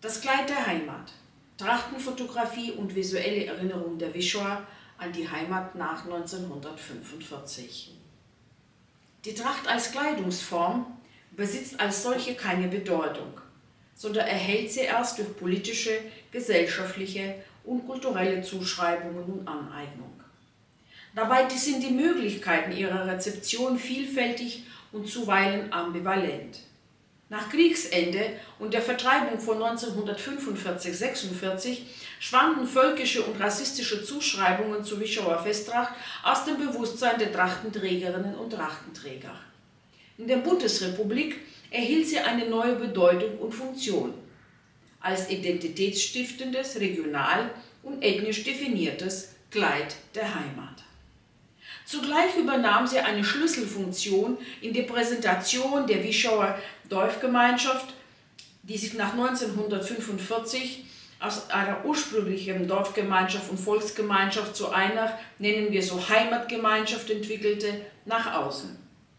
Das Kleid der Heimat, Trachtenfotografie und visuelle Erinnerung der Wischower an die Heimat nach 1945. Die Tracht als Kleidungsform besitzt als solche keine Bedeutung, sondern erhält sie erst durch politische, gesellschaftliche und kulturelle Zuschreibungen und Aneignung. Dabei sind die Möglichkeiten ihrer Rezeption vielfältig und zuweilen ambivalent. Nach Kriegsende und der Vertreibung von 1945/46 schwanden völkische und rassistische Zuschreibungen zur Wischower Festtracht aus dem Bewusstsein der Trachtenträgerinnen und Trachtenträger. In der Bundesrepublik erhielt sie eine neue Bedeutung und Funktion als identitätsstiftendes, regional und ethnisch definiertes Kleid der Heimat. Zugleich übernahm sie eine Schlüsselfunktion in der Präsentation der Wischower Dorfgemeinschaft, die sich nach 1945 aus einer ursprünglichen Dorfgemeinschaft und Volksgemeinschaft zu einer, nennen wir so, Heimatgemeinschaft entwickelte, nach außen.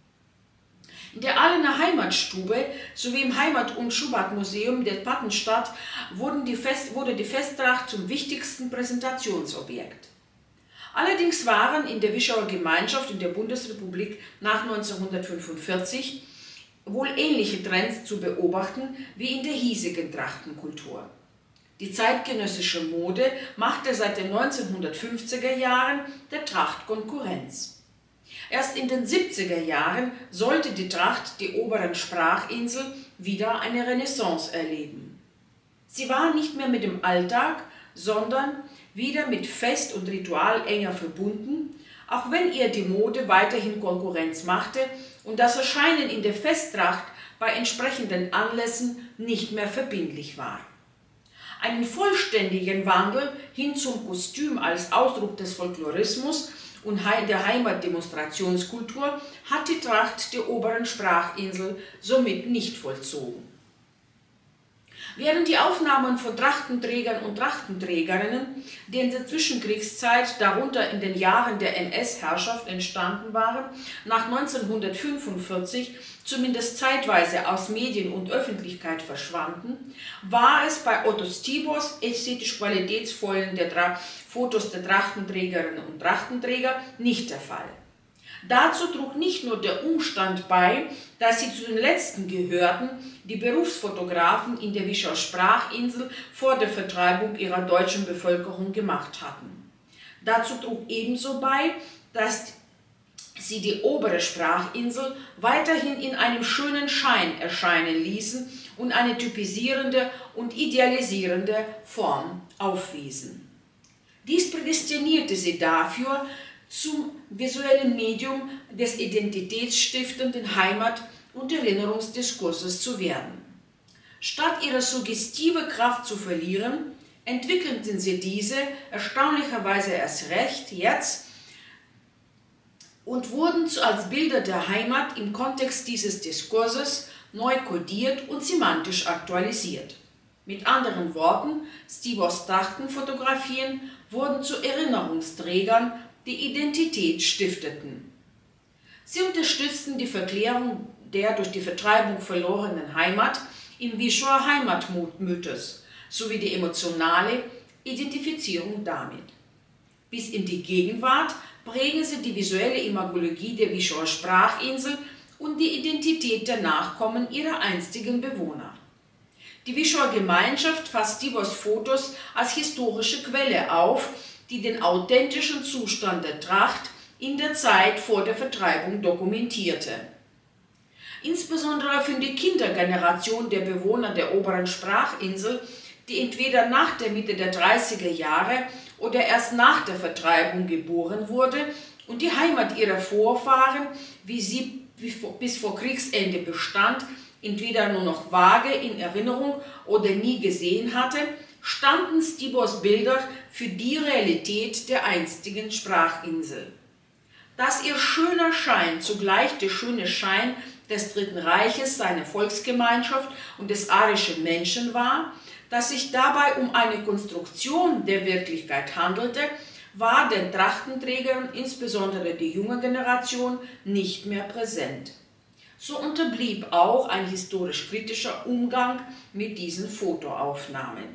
In der Ahlener Heimatstube sowie im Heimat- und Schubert-Museum der Pattenstadt wurde die Festtracht zum wichtigsten Präsentationsobjekt. Allerdings waren in der Wischower Gemeinschaft in der Bundesrepublik nach 1945 wohl ähnliche Trends zu beobachten wie in der hiesigen Trachtenkultur. Die zeitgenössische Mode machte seit den 1950er Jahren der Tracht Konkurrenz. Erst in den 70er Jahren sollte die Tracht die oberen Sprachinsel wieder eine Renaissance erleben. Sie war nicht mehr mit dem Alltag, sondern wieder mit Fest und Ritual enger verbunden, auch wenn ihr die Mode weiterhin Konkurrenz machte und das Erscheinen in der Festtracht bei entsprechenden Anlässen nicht mehr verbindlich war. Einen vollständigen Wandel hin zum Kostüm als Ausdruck des Folklorismus und der Heimatdemonstrationskultur hat die Tracht der oberen Sprachinsel somit nicht vollzogen. Während die Aufnahmen von Trachtenträgern und Trachtenträgerinnen, die in der Zwischenkriegszeit, darunter in den Jahren der NS-Herrschaft entstanden waren, nach 1945 zumindest zeitweise aus Medien und Öffentlichkeit verschwanden, war es bei Otto Stibors ästhetisch qualitätsvollen Fotos der Trachtenträgerinnen und Trachtenträger nicht der Fall. Dazu trug nicht nur der Umstand bei, dass sie zu den letzten gehörten, die Berufsfotografen in der Wischower Sprachinsel vor der Vertreibung ihrer deutschen Bevölkerung gemacht hatten. Dazu trug ebenso bei, dass sie die obere Sprachinsel weiterhin in einem schönen Schein erscheinen ließen und eine typisierende und idealisierende Form aufwiesen. Dies prädestinierte sie dafür, zum visuellen Medium des identitätsstiftenden Heimat- und Erinnerungsdiskurses zu werden. Statt ihre suggestive Kraft zu verlieren, entwickelten sie diese erstaunlicherweise erst recht jetzt und wurden als Bilder der Heimat im Kontext dieses Diskurses neu kodiert und semantisch aktualisiert. Mit anderen Worten, Stibors Trachtenfotografien wurden zu Erinnerungsträgern, die Identität stifteten. Sie unterstützten die Verklärung der durch die Vertreibung verlorenen Heimat im Wischower Heimatmythos sowie die emotionale Identifizierung damit. Bis in die Gegenwart prägen sie die visuelle Imagologie der Wischower Sprachinsel und die Identität der Nachkommen ihrer einstigen Bewohner. Die Wischower Gemeinschaft fasst Stibors Fotos als historische Quelle auf, die den authentischen Zustand der Tracht in der Zeit vor der Vertreibung dokumentierte. Insbesondere für die Kindergeneration der Bewohner der oberen Sprachinsel, die entweder nach der Mitte der 30er Jahre oder erst nach der Vertreibung geboren wurde und die Heimat ihrer Vorfahren, wie sie bis vor Kriegsende bestand, entweder nur noch vage in Erinnerung oder nie gesehen hatte, standen Stibors Bilder für die Realität der einstigen Sprachinsel. Dass ihr schöner Schein zugleich der schöne Schein des Dritten Reiches, seiner Volksgemeinschaft und des arischen Menschen war, dass sich dabei um eine Konstruktion der Wirklichkeit handelte, war den Trachtenträgern, insbesondere die junge Generation, nicht mehr präsent. So unterblieb auch ein historisch kritischer Umgang mit diesen Fotoaufnahmen.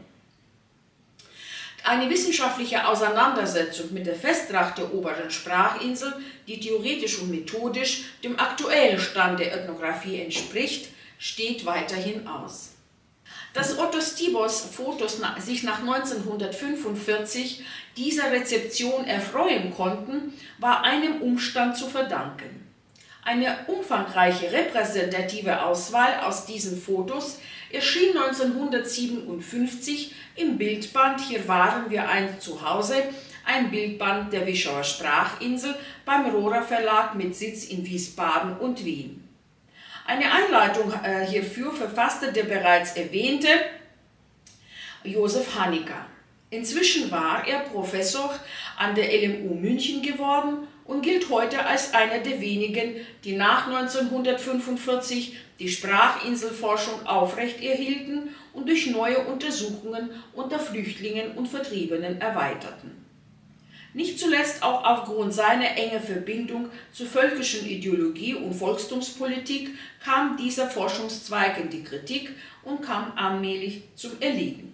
Eine wissenschaftliche Auseinandersetzung mit der Festtracht der oberen Sprachinsel, die theoretisch und methodisch dem aktuellen Stand der Ethnographie entspricht, steht weiterhin aus. Dass Otto Stibos Fotos sich nach 1945 dieser Rezeption erfreuen konnten, war einem Umstand zu verdanken. Eine umfangreiche repräsentative Auswahl aus diesen Fotos erschien 1957 im Bildband Hier waren wir einst zu Hause, ein Bildband der Wischauer Sprachinsel beim Rohrer Verlag mit Sitz in Wiesbaden und Wien. Eine Einleitung hierfür verfasste der bereits erwähnte Josef Hanika. Inzwischen war er Professor an der LMU München geworden und gilt heute als einer der wenigen, die nach 1945 die Sprachinselforschung aufrechterhielten und durch neue Untersuchungen unter Flüchtlingen und Vertriebenen erweiterten. Nicht zuletzt auch aufgrund seiner engen Verbindung zur völkischen Ideologie und Volkstumspolitik kam dieser Forschungszweig in die Kritik und kam allmählich zum Erliegen.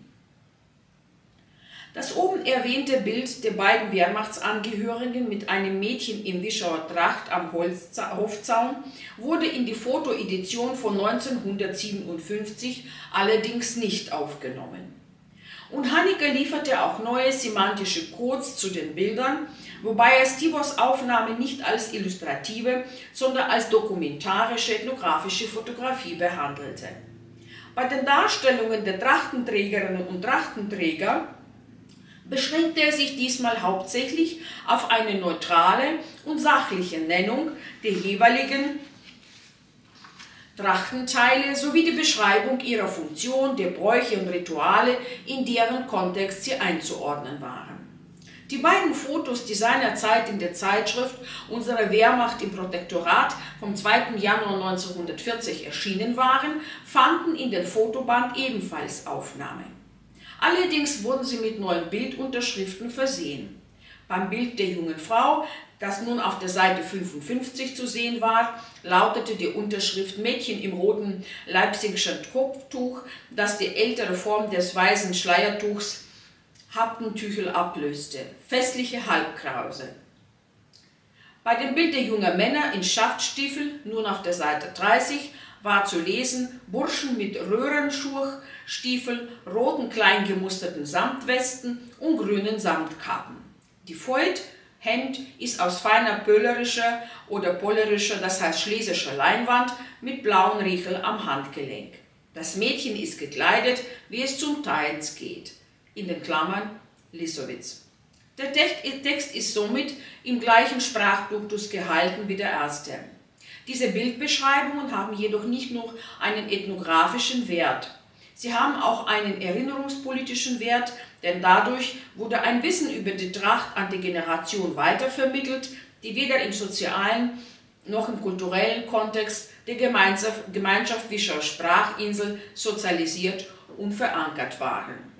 Das oben erwähnte Bild der beiden Wehrmachtsangehörigen mit einem Mädchen in Wischauer Tracht am Hofzaun wurde in die Fotoedition von 1957 allerdings nicht aufgenommen. Und Hanika lieferte auch neue semantische Codes zu den Bildern, wobei er Stibos Aufnahme nicht als illustrative, sondern als dokumentarische ethnografische Fotografie behandelte. Bei den Darstellungen der Trachtenträgerinnen und Trachtenträger beschränkte er sich diesmal hauptsächlich auf eine neutrale und sachliche Nennung der jeweiligen Trachtenteile sowie die Beschreibung ihrer Funktion, der Bräuche und Rituale, in deren Kontext sie einzuordnen waren. Die beiden Fotos, die seinerzeit in der Zeitschrift Unsere Wehrmacht im Protektorat vom 2. Januar 1940 erschienen waren, fanden in den Fotoband ebenfalls Aufnahme. Allerdings wurden sie mit neuen Bildunterschriften versehen. Beim Bild der jungen Frau, das nun auf der Seite 55 zu sehen war, lautete die Unterschrift Mädchen im roten Leipzigschen Kopftuch, das die ältere Form des weißen Schleiertuchs Hauptentüchel ablöste. Festliche Halbkrause. Bei dem Bild der jungen Männer in Schaftstiefeln, nun auf der Seite 30, war zu lesen Burschen mit Röhrenschurchstiefeln, roten klein gemusterten Samtwesten und grünen Samtkappen. Die Feut, Hemd, ist aus feiner pölerischer oder pollerischer, das heißt schlesischer Leinwand mit blauen Riechel am Handgelenk. Das Mädchen ist gekleidet, wie es zum Tanz geht. In den Klammern Lissowitz. Der Text ist somit im gleichen Sprachduktus gehalten wie der erste. Diese Bildbeschreibungen haben jedoch nicht nur einen ethnografischen Wert. Sie haben auch einen erinnerungspolitischen Wert, denn dadurch wurde ein Wissen über die Tracht an die Generation weitervermittelt, die weder im sozialen noch im kulturellen Kontext der Gemeinschaft Wischauer Sprachinsel sozialisiert und verankert waren.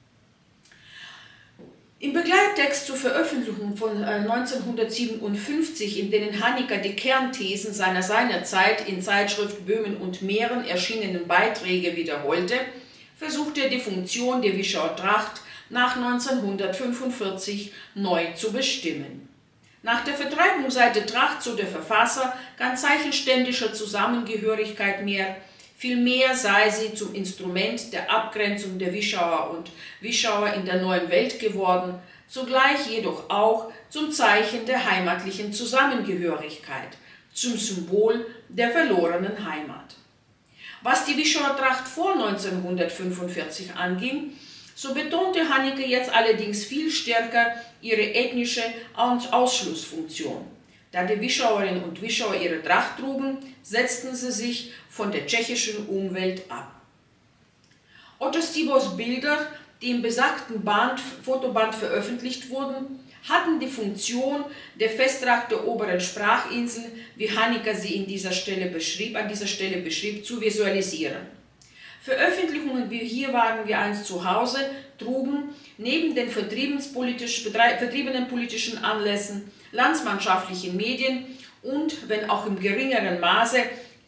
Im Begleittext zur Veröffentlichung von 1957, in denen Hanika die Kernthesen seiner seinerzeit in Zeitschrift Böhmen und Mähren erschienenen Beiträge wiederholte, versuchte er die Funktion der Wischauer Tracht nach 1945 neu zu bestimmen. Nach der Vertreibung sei die Tracht, so der Verfasser, kein Zeichen ständischer Zusammengehörigkeit mehr, vielmehr sei sie zum Instrument der Abgrenzung der Wischauer und Wischauer in der neuen Welt geworden, zugleich jedoch auch zum Zeichen der heimatlichen Zusammengehörigkeit, zum Symbol der verlorenen Heimat. Was die Wischauer Tracht vor 1945 anging, so betonte Hanika jetzt allerdings viel stärker ihre ethnische Ausschlussfunktion. Da die Wischauerinnen und Wischauer ihre Tracht trugen, setzten sie sich von der tschechischen Umwelt ab. Otto Stibos Bilder, die im besagten Fotoband veröffentlicht wurden, hatten die Funktion der Festtracht der oberen Sprachinsel, wie Hanika sie an dieser Stelle beschrieb, zu visualisieren. Veröffentlichungen wie Hier waren wir einst zu Hause trugen neben den vertriebenen politischen Anlässen, landsmannschaftlichen Medien und, wenn auch im geringeren Maße,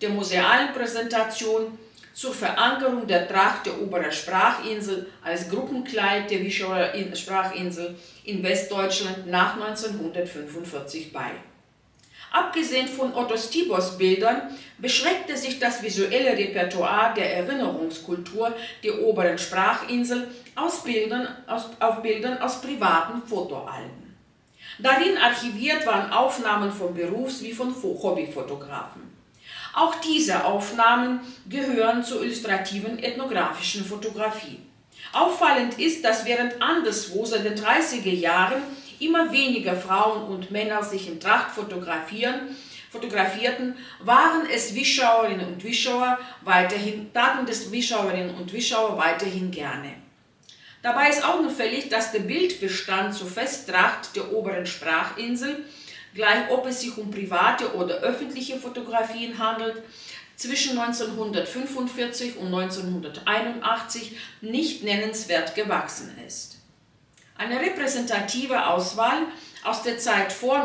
der musealen Präsentation zur Verankerung der Tracht der Oberen Sprachinsel als Gruppenkleid der Wischauer Sprachinsel in Westdeutschland nach 1945 bei. Abgesehen von Otto Stibors Bildern beschränkte sich das visuelle Repertoire der Erinnerungskultur der Oberen Sprachinsel auf Bildern aus privaten Fotoalben. Darin archiviert waren Aufnahmen von Berufs- wie von Hobbyfotografen. Auch diese Aufnahmen gehören zur illustrativen ethnografischen Fotografie. Auffallend ist, dass während anderswo seit den 30er Jahren immer weniger Frauen und Männer sich in Tracht fotografierten, waren es Wischauerinnen und Wischauer taten des Wischauerinnen und Wischauer weiterhin gerne. Dabei ist augenfällig, dass der Bildbestand zur Festtracht der Oberen Sprachinsel, gleich ob es sich um private oder öffentliche Fotografien handelt, zwischen 1945 und 1981 nicht nennenswert gewachsen ist. Eine repräsentative Auswahl aus der Zeit vor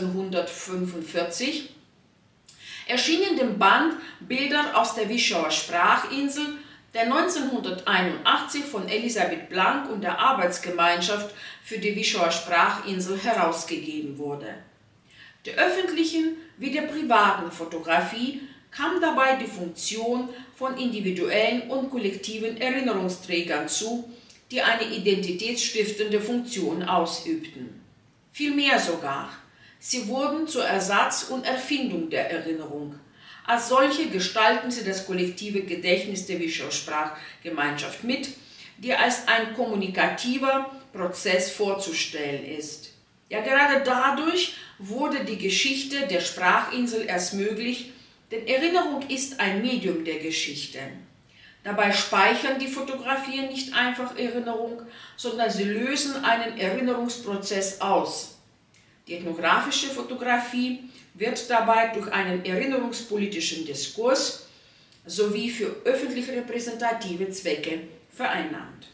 1945 erschien in dem Band Bilder aus der Wischauer Sprachinsel, der 1981 von Elisabeth Blank und der Arbeitsgemeinschaft für die Wischauer Sprachinsel herausgegeben wurde. Der öffentlichen wie der privaten Fotografie kam dabei die Funktion von individuellen und kollektiven Erinnerungsträgern zu, die eine identitätsstiftende Funktion ausübten. Vielmehr sogar, sie wurden zur Ersatz und Erfindung der Erinnerung. Als solche gestalten sie das kollektive Gedächtnis der Wischauer Sprachgemeinschaft mit, die als ein kommunikativer Prozess vorzustellen ist. Ja, gerade dadurch wurde die Geschichte der Sprachinsel erst möglich, denn Erinnerung ist ein Medium der Geschichte. Dabei speichern die Fotografien nicht einfach Erinnerung, sondern sie lösen einen Erinnerungsprozess aus. Die ethnografische Fotografie wird dabei durch einen erinnerungspolitischen Diskurs sowie für öffentlich repräsentative Zwecke vereinnahmt.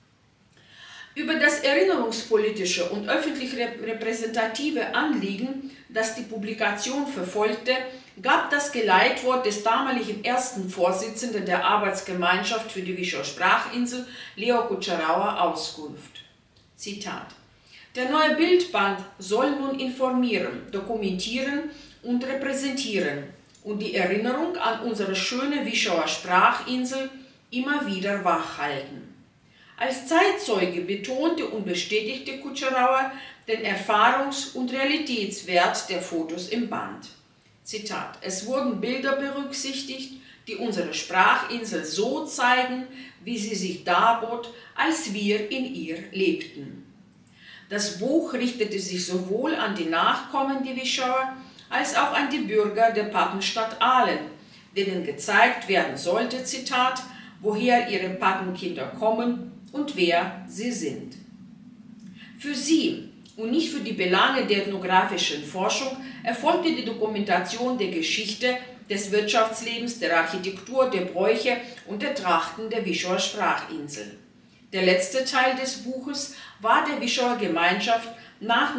Über das erinnerungspolitische und öffentlich repräsentative Anliegen, das die Publikation verfolgte, gab das Geleitwort des damaligen ersten Vorsitzenden der Arbeitsgemeinschaft für die Wischauer Sprachinsel, Leo Kutscherauer, Auskunft. Zitat: Der neue Bildband soll nun informieren, dokumentieren und repräsentieren und die Erinnerung an unsere schöne Wischauer Sprachinsel immer wieder wachhalten. Als Zeitzeuge betonte und bestätigte Kutscherauer den Erfahrungs- und Realitätswert der Fotos im Band. Zitat: Es wurden Bilder berücksichtigt, die unsere Sprachinsel so zeigen, wie sie sich darbot, als wir in ihr lebten. Das Buch richtete sich sowohl an die Nachkommen der Wischauer als auch an die Bürger der Patenstadt Ahlen, denen gezeigt werden sollte, Zitat, woher ihre Patenkinder kommen und wer sie sind. Für sie und nicht für die Belange der ethnografischen Forschung erfolgte die Dokumentation der Geschichte, des Wirtschaftslebens, der Architektur, der Bräuche und der Trachten der Wischauer Sprachinsel. Der letzte Teil des Buches war der Wischauer Gemeinschaft nach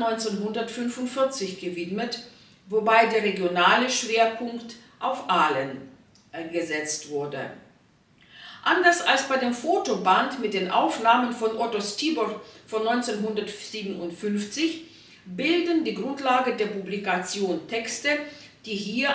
1945 gewidmet, wobei der regionale Schwerpunkt auf Ahlen gesetzt wurde. Anders als bei dem Fotoband mit den Aufnahmen von Otto Stibor von 1957 bilden die Grundlage der Publikation Texte, die hier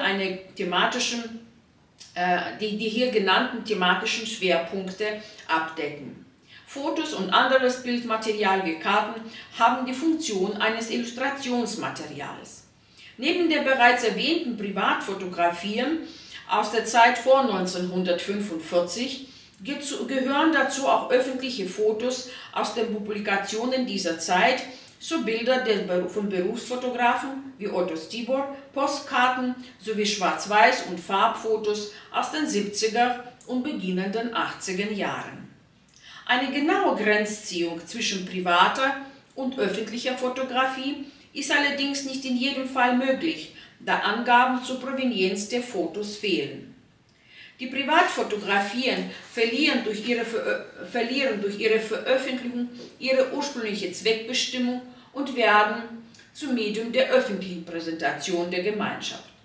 genannten thematischen Schwerpunkte abdecken. Fotos und anderes Bildmaterial wie Karten haben die Funktion eines Illustrationsmaterials. Neben der bereits erwähnten Privatfotografien aus der Zeit vor 1945 gehören dazu auch öffentliche Fotos aus den Publikationen dieser Zeit, so Bilder von Berufsfotografen wie Otto Stibor, Postkarten sowie Schwarz-Weiß- und Farbfotos aus den 70er und beginnenden 80er Jahren. Eine genaue Grenzziehung zwischen privater und öffentlicher Fotografie ist allerdings nicht in jedem Fall möglich, da Angaben zur Provenienz der Fotos fehlen. Die Privatfotografien verlieren durch ihre Veröffentlichung ihre ursprüngliche Zweckbestimmung und werden zum Medium der öffentlichen Präsentation der Gemeinschaft.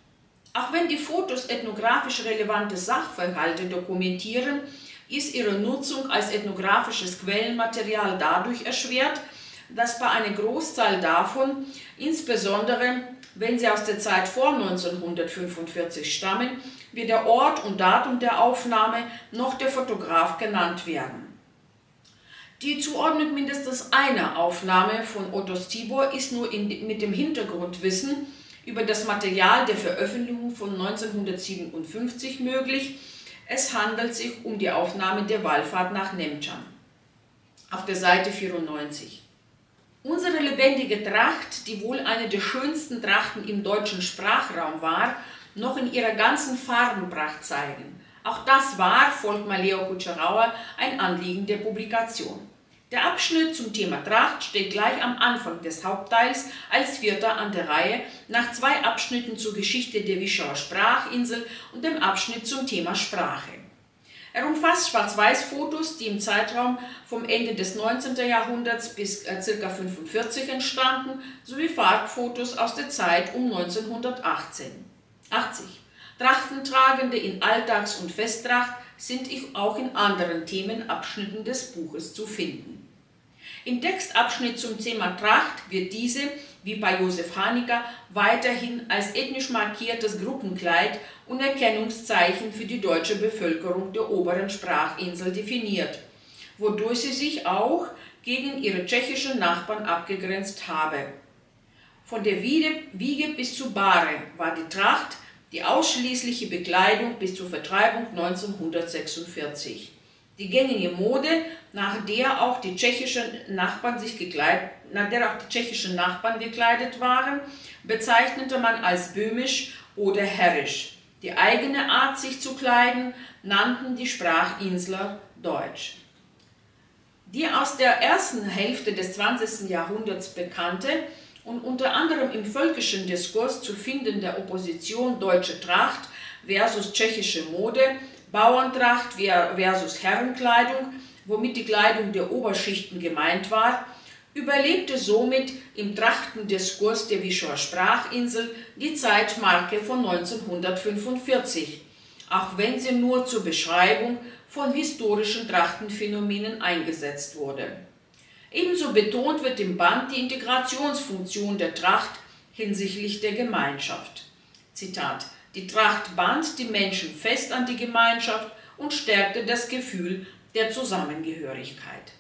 Auch wenn die Fotos ethnografisch relevante Sachverhalte dokumentieren, ist ihre Nutzung als ethnografisches Quellenmaterial dadurch erschwert, dass bei einer Großzahl davon, insbesondere wenn sie aus der Zeit vor 1945 stammen, weder Ort und Datum der Aufnahme noch der Fotograf genannt werden. Die Zuordnung mindestens einer Aufnahme von Otto Stibor ist nur mit dem Hintergrundwissen über das Material der Veröffentlichung von 1957 möglich. Es handelt sich um die Aufnahme der Wallfahrt nach Nemtschan. Auf der Seite 94. Unsere lebendige Tracht, die wohl eine der schönsten Trachten im deutschen Sprachraum war, noch in ihrer ganzen Farbenpracht zeigen. Auch das war, folgt Leo Kutscherauer, ein Anliegen der Publikation. Der Abschnitt zum Thema Tracht steht gleich am Anfang des Hauptteils als vierter an der Reihe, nach 2 Abschnitten zur Geschichte der Wischauer Sprachinsel und dem Abschnitt zum Thema Sprache. Er umfasst Schwarz-Weiß-Fotos, die im Zeitraum vom Ende des 19. Jahrhunderts bis ca. 1945 entstanden, sowie Farbfotos aus der Zeit um 1980. Trachtentragende in Alltags- und Festtracht sind auch in anderen Themenabschnitten des Buches zu finden. Im Textabschnitt zum Thema Tracht wird diese, wie bei Josef Hanecker, weiterhin als ethnisch markiertes Gruppenkleid und Erkennungszeichen für die deutsche Bevölkerung der oberen Sprachinsel definiert, wodurch sie sich auch gegen ihre tschechischen Nachbarn abgegrenzt habe. Von der Wiege bis zu Bahre war die Tracht die ausschließliche Bekleidung bis zur Vertreibung 1946. Die gängige Mode, nach der auch die tschechischen Nachbarn gekleidet waren, bezeichnete man als böhmisch oder herrisch. Die eigene Art, sich zu kleiden, nannten die Sprachinsler Deutsch. Die aus der ersten Hälfte des 20. Jahrhunderts bekannte und unter anderem im völkischen Diskurs zu findende Opposition deutsche Tracht versus tschechische Mode, Bauerntracht versus Herrenkleidung, womit die Kleidung der Oberschichten gemeint war, überlebte somit im Trachtendiskurs der Wischauer Sprachinsel die Zeitmarke von 1945, auch wenn sie nur zur Beschreibung von historischen Trachtenphänomenen eingesetzt wurde. Ebenso betont wird im Band die Integrationsfunktion der Tracht hinsichtlich der Gemeinschaft. Zitat: Die Tracht band die Menschen fest an die Gemeinschaft und stärkte das Gefühl der Zusammengehörigkeit.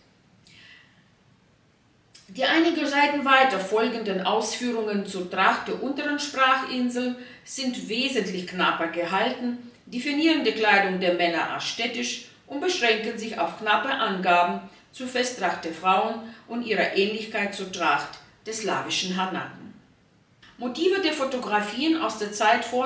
Die einige Seiten weiter folgenden Ausführungen zur Tracht der unteren Sprachinsel sind wesentlich knapper gehalten, definieren die Kleidung der Männer als städtisch und beschränken sich auf knappe Angaben zur Festtracht der Frauen und ihrer Ähnlichkeit zur Tracht des slawischen Hanaken. Motive der Fotografien aus der Zeit vor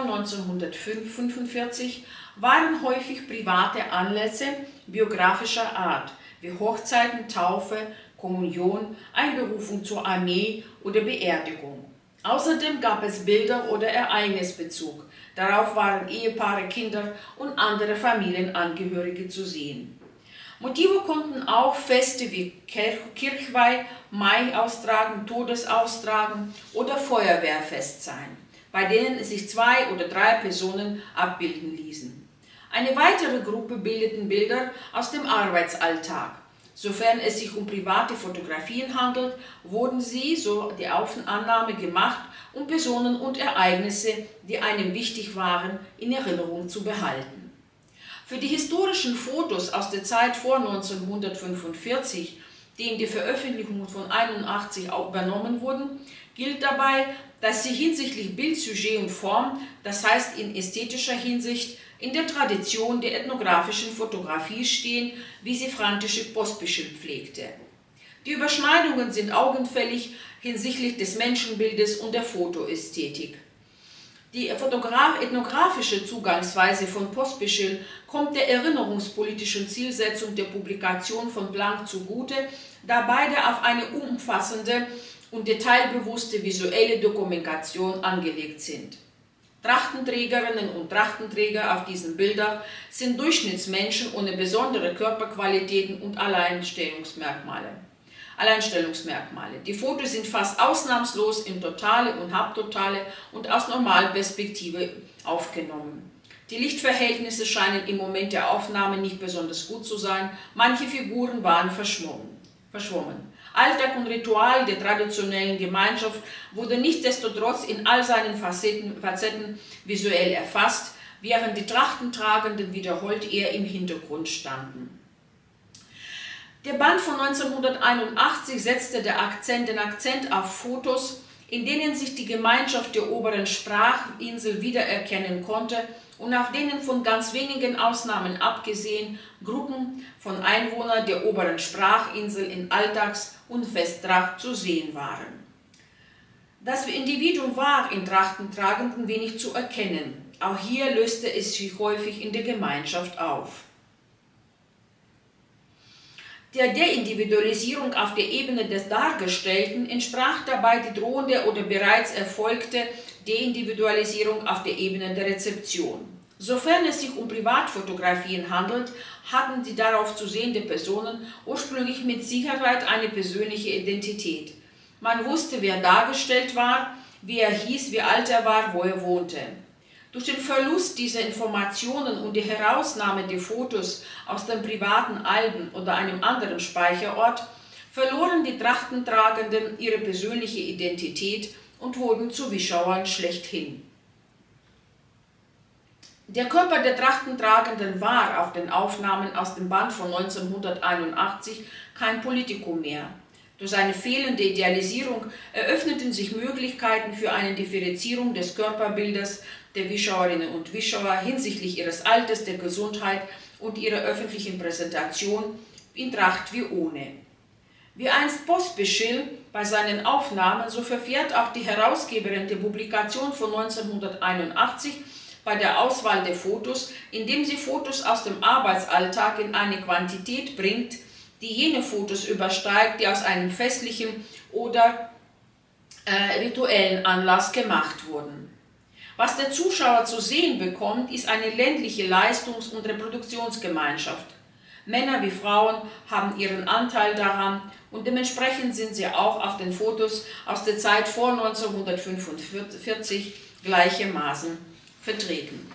1945 waren häufig private Anlässe biografischer Art, wie Hochzeiten, Taufe, Kommunion, Einberufung zur Armee oder Beerdigung. Außerdem gab es Bilder oder Ereignisbezug. Darauf waren Ehepaare, Kinder und andere Familienangehörige zu sehen. Motive konnten auch Feste wie Kirchweih, Mai austragen, Todesaustragen oder Feuerwehrfest sein, bei denen sich 2 oder 3 Personen abbilden ließen. Eine weitere Gruppe bildeten Bilder aus dem Arbeitsalltag. Sofern es sich um private Fotografien handelt, wurden sie, so die Annahme, gemacht, um Personen und Ereignisse, die einem wichtig waren, in Erinnerung zu behalten. Für die historischen Fotos aus der Zeit vor 1945, die in die Veröffentlichung von 1981 auch übernommen wurden, gilt dabei, dass sie hinsichtlich Bild, Sujet und Form, das heißt in ästhetischer Hinsicht, in der Tradition der ethnografischen Fotografie stehen, wie sie František Pospišil pflegte. Die Überschneidungen sind augenfällig hinsichtlich des Menschenbildes und der Fotoästhetik. Die ethnografische Zugangsweise von Pospišil kommt der erinnerungspolitischen Zielsetzung der Publikation von Blank zugute, da beide auf eine umfassende und detailbewusste visuelle Dokumentation angelegt sind. Trachtenträgerinnen und Trachtenträger auf diesen Bildern sind Durchschnittsmenschen ohne besondere Körperqualitäten und Alleinstellungsmerkmale. Die Fotos sind fast ausnahmslos in Totale und Halbtotale und aus Normalperspektive aufgenommen. Die Lichtverhältnisse scheinen im Moment der Aufnahme nicht besonders gut zu sein, manche Figuren waren verschwommen. Alltag und Ritual der traditionellen Gemeinschaft wurde nichtsdestotrotz in all seinen Facetten visuell erfasst, während die Trachtentragenden wiederholt eher im Hintergrund standen. Der Band von 1981 setzte den Akzent auf Fotos, in denen sich die Gemeinschaft der oberen Sprachinsel wiedererkennen konnte und auf denen von ganz wenigen Ausnahmen abgesehen Gruppen von Einwohnern der oberen Sprachinsel in Alltags- und Festtracht zu sehen waren. Das Individuum war in Trachtentragenden wenig zu erkennen. Auch hier löste es sich häufig in der Gemeinschaft auf. Der Deindividualisierung auf der Ebene des Dargestellten entsprach dabei die drohende oder bereits erfolgte Deindividualisierung auf der Ebene der Rezeption. Sofern es sich um Privatfotografien handelt, hatten die darauf zu sehende Personen ursprünglich mit Sicherheit eine persönliche Identität. Man wusste, wer dargestellt war, wie er hieß, wie alt er war, wo er wohnte. Durch den Verlust dieser Informationen und die Herausnahme der Fotos aus den privaten Alben oder einem anderen Speicherort verloren die Trachtentragenden ihre persönliche Identität und wurden zu Wischauern schlechthin. Der Körper der Trachtentragenden war auf den Aufnahmen aus dem Band von 1981 kein Politikum mehr. Durch seine fehlende Idealisierung eröffneten sich Möglichkeiten für eine Differenzierung des Körperbildes der Wischauerinnen und Wischauer hinsichtlich ihres Alters, der Gesundheit und ihrer öffentlichen Präsentation in Tracht wie ohne. Wie einst Pospischil bei seinen Aufnahmen, so verfährt auch die Herausgeberin der Publikation von 1981 bei der Auswahl der Fotos, indem sie Fotos aus dem Arbeitsalltag in eine Quantität bringt, die jene Fotos übersteigt, die aus einem festlichen oder rituellen Anlass gemacht wurden. Was der Zuschauer zu sehen bekommt, ist eine ländliche Leistungs- und Reproduktionsgemeinschaft. Männer wie Frauen haben ihren Anteil daran und dementsprechend sind sie auch auf den Fotos aus der Zeit vor 1945 gleichermaßen vertreten.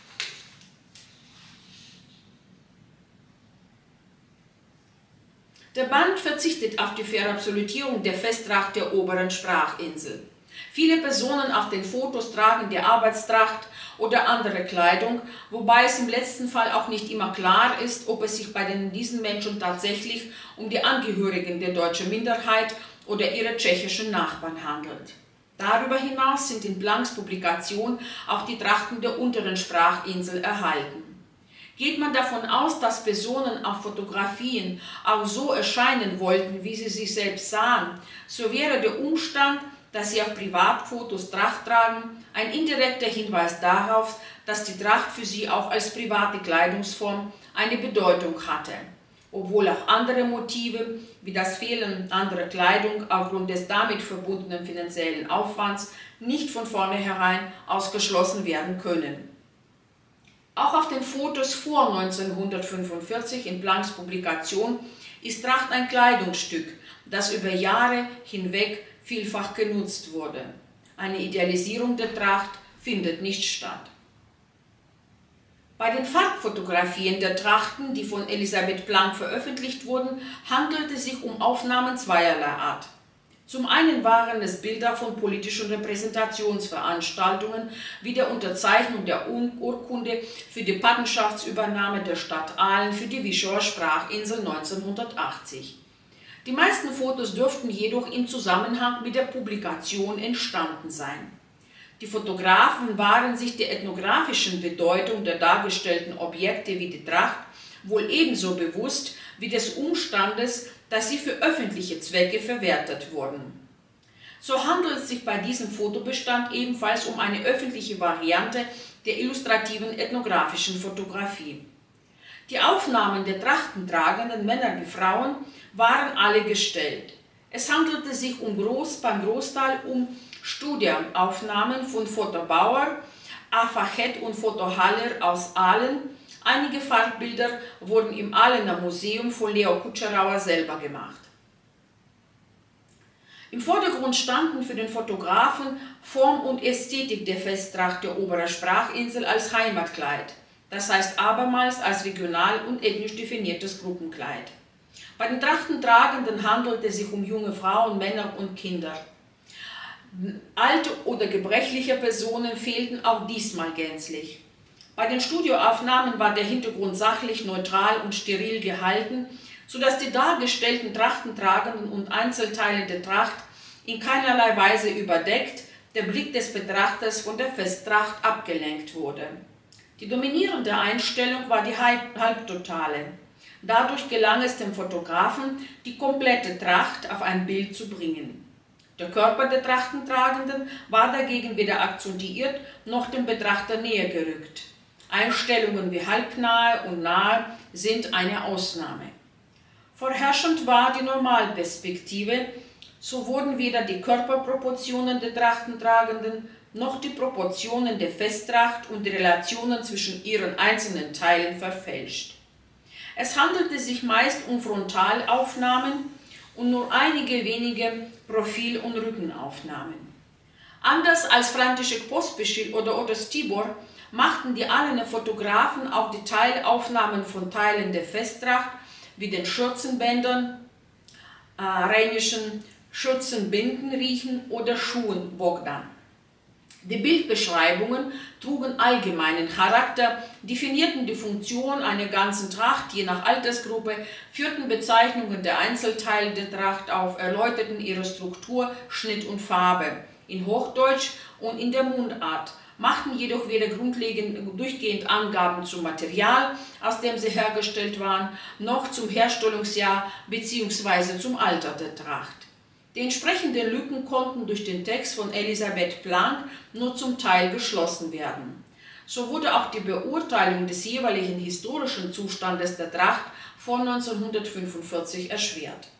Der Band verzichtet auf die Verabsolutierung der Festtracht der oberen Sprachinsel. Viele Personen auf den Fotos tragen die Arbeitstracht oder andere Kleidung, wobei es im letzten Fall auch nicht immer klar ist, ob es sich bei diesen Menschen tatsächlich um die Angehörigen der deutschen Minderheit oder ihrer tschechischen Nachbarn handelt. Darüber hinaus sind in Blanks Publikation auch die Trachten der unteren Sprachinsel erhalten. Geht man davon aus, dass Personen auf Fotografien auch so erscheinen wollten, wie sie sich selbst sahen, so wäre der Umstand, dass sie auf Privatfotos Tracht tragen, ein indirekter Hinweis darauf, dass die Tracht für sie auch als private Kleidungsform eine Bedeutung hatte, obwohl auch andere Motive wie das Fehlen anderer Kleidung aufgrund des damit verbundenen finanziellen Aufwands nicht von vornherein ausgeschlossen werden können. Auch auf den Fotos vor 1945 in Blanks Publikation ist Tracht ein Kleidungsstück, das über Jahre hinweg vielfach genutzt wurde. Eine Idealisierung der Tracht findet nicht statt. Bei den Farbfotografien der Trachten, die von Elisabeth Blank veröffentlicht wurden, handelte es sich um Aufnahmen zweierlei Art. Zum einen waren es Bilder von politischen Repräsentationsveranstaltungen wie der Unterzeichnung der Urkunde für die Patenschaftsübernahme der Stadt Aalen für die Wischauer Sprachinsel 1980. Die meisten Fotos dürften jedoch im Zusammenhang mit der Publikation entstanden sein. Die Fotografen waren sich der ethnografischen Bedeutung der dargestellten Objekte wie die Tracht wohl ebenso bewusst wie des Umstandes, dass sie für öffentliche Zwecke verwertet wurden. So handelt es sich bei diesem Fotobestand ebenfalls um eine öffentliche Variante der illustrativen ethnografischen Fotografie. Die Aufnahmen der trachtentragenden Männer wie Frauen waren alle gestellt. Es handelte sich beim Großteil um Studioaufnahmen von Foto Bauer, Afachet und Foto Haller aus Aalen. Einige Farbbilder wurden im Ahlener Museum von Leo Kutscherauer selber gemacht. Im Vordergrund standen für den Fotografen Form und Ästhetik der Festtracht der Oberen Sprachinsel als Heimatkleid, das heißt abermals als regional und ethnisch definiertes Gruppenkleid. Bei den Trachtentragenden handelte es sich um junge Frauen, Männer und Kinder. Alte oder gebrechliche Personen fehlten auch diesmal gänzlich. Bei den Studioaufnahmen war der Hintergrund sachlich, neutral und steril gehalten, sodass die dargestellten Trachtentragenden und Einzelteile der Tracht in keinerlei Weise überdeckt, der Blick des Betrachters von der Festtracht abgelenkt wurde. Die dominierende Einstellung war die halbtotale. Dadurch gelang es dem Fotografen, die komplette Tracht auf ein Bild zu bringen. Der Körper der Trachtentragenden war dagegen weder akzentuiert noch dem Betrachter näher gerückt. Einstellungen wie halbnahe und nahe sind eine Ausnahme. Vorherrschend war die Normalperspektive, so wurden weder die Körperproportionen der Trachtentragenden noch die Proportionen der Festtracht und die Relationen zwischen ihren einzelnen Teilen verfälscht. Es handelte sich meist um Frontalaufnahmen und nur einige wenige Profil- und Rückenaufnahmen. Anders als František Pospišil oder Otto Stibor machten die Ahlener Fotografen auch die Teilaufnahmen von Teilen der Festtracht wie den Schürzenbändern, rheinischen Schürzenbindenriechen oder Schuhen Bogdan. Die Bildbeschreibungen trugen allgemeinen Charakter, definierten die Funktion einer ganzen Tracht je nach Altersgruppe, führten Bezeichnungen der Einzelteile der Tracht auf, erläuterten ihre Struktur, Schnitt und Farbe in Hochdeutsch und in der Mundart, machten jedoch weder durchgehend Angaben zum Material, aus dem sie hergestellt waren, noch zum Herstellungsjahr bzw. zum Alter der Tracht. Die entsprechenden Lücken konnten durch den Text von Elisabeth Planck nur zum Teil geschlossen werden. So wurde auch die Beurteilung des jeweiligen historischen Zustandes der Tracht vor 1945 erschwert.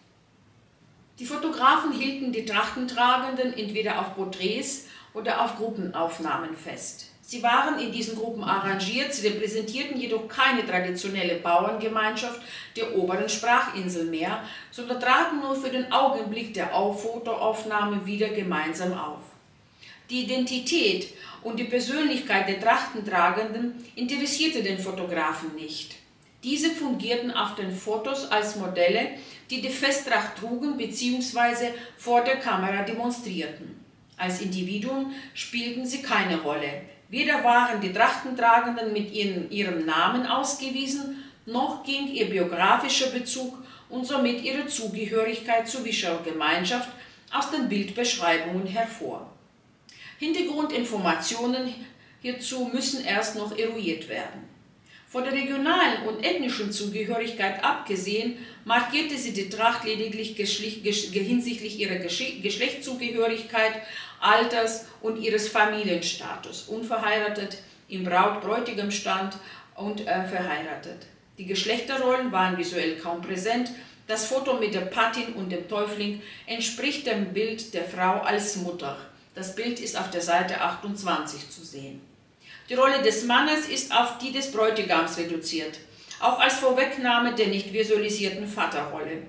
Die Fotografen hielten die Trachtentragenden entweder auf Porträts oder auf Gruppenaufnahmen fest. Sie waren in diesen Gruppen arrangiert, sie repräsentierten jedoch keine traditionelle Bauerngemeinschaft der Oberen Sprachinsel mehr, sondern traten nur für den Augenblick der Fotoaufnahme wieder gemeinsam auf. Die Identität und die Persönlichkeit der Trachtentragenden interessierte den Fotografen nicht. Diese fungierten auf den Fotos als Modelle, die die Festtracht trugen bzw. vor der Kamera demonstrierten. Als Individuen spielten sie keine Rolle. Weder waren die Trachtentragenden mit ihrem Namen ausgewiesen, noch ging ihr biografischer Bezug und somit ihre Zugehörigkeit zur Wischauer Gemeinschaft aus den Bildbeschreibungen hervor. Hintergrundinformationen hierzu müssen erst noch eruiert werden. Von der regionalen und ethnischen Zugehörigkeit abgesehen, markierte sie die Tracht lediglich hinsichtlich ihrer Geschlechtszugehörigkeit, Alters und ihres Familienstatus, unverheiratet, im Braut-Bräutigam-Stand und verheiratet. Die Geschlechterrollen waren visuell kaum präsent. Das Foto mit der Patin und dem Täufling entspricht dem Bild der Frau als Mutter. Das Bild ist auf der Seite 28 zu sehen. Die Rolle des Mannes ist auf die des Bräutigams reduziert, auch als Vorwegnahme der nicht visualisierten Vaterrolle.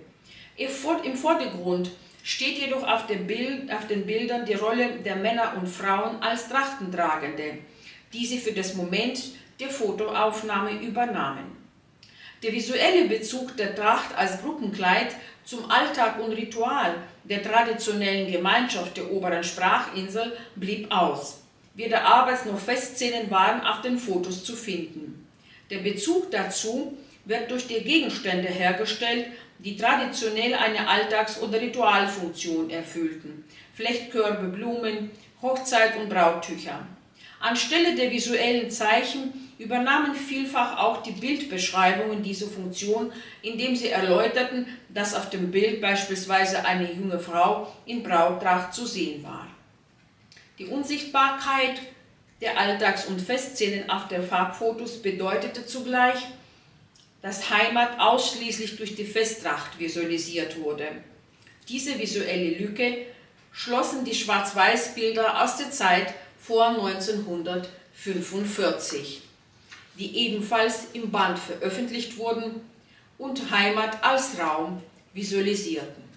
Im Vordergrund steht jedoch auf den Bildern die Rolle der Männer und Frauen als Trachtentragende, die sie für das Moment der Fotoaufnahme übernahmen. Der visuelle Bezug der Tracht als Gruppenkleid zum Alltag und Ritual der traditionellen Gemeinschaft der Oberen Sprachinsel blieb aus. Weder Arbeits- noch Festszenen waren auf den Fotos zu finden. Der Bezug dazu wird durch die Gegenstände hergestellt, die traditionell eine Alltags- oder Ritualfunktion erfüllten: Flechtkörbe, Blumen, Hochzeit- und Brauttücher. Anstelle der visuellen Zeichen übernahmen vielfach auch die Bildbeschreibungen diese Funktion, indem sie erläuterten, dass auf dem Bild beispielsweise eine junge Frau in Brauttracht zu sehen war. Die Unsichtbarkeit der Alltags- und Festszenen auf den Farbfotos bedeutete zugleich, dass Heimat ausschließlich durch die Festtracht visualisiert wurde. Diese visuelle Lücke schlossen die Schwarz-Weiß-Bilder aus der Zeit vor 1945, die ebenfalls im Band veröffentlicht wurden und Heimat als Raum visualisierten.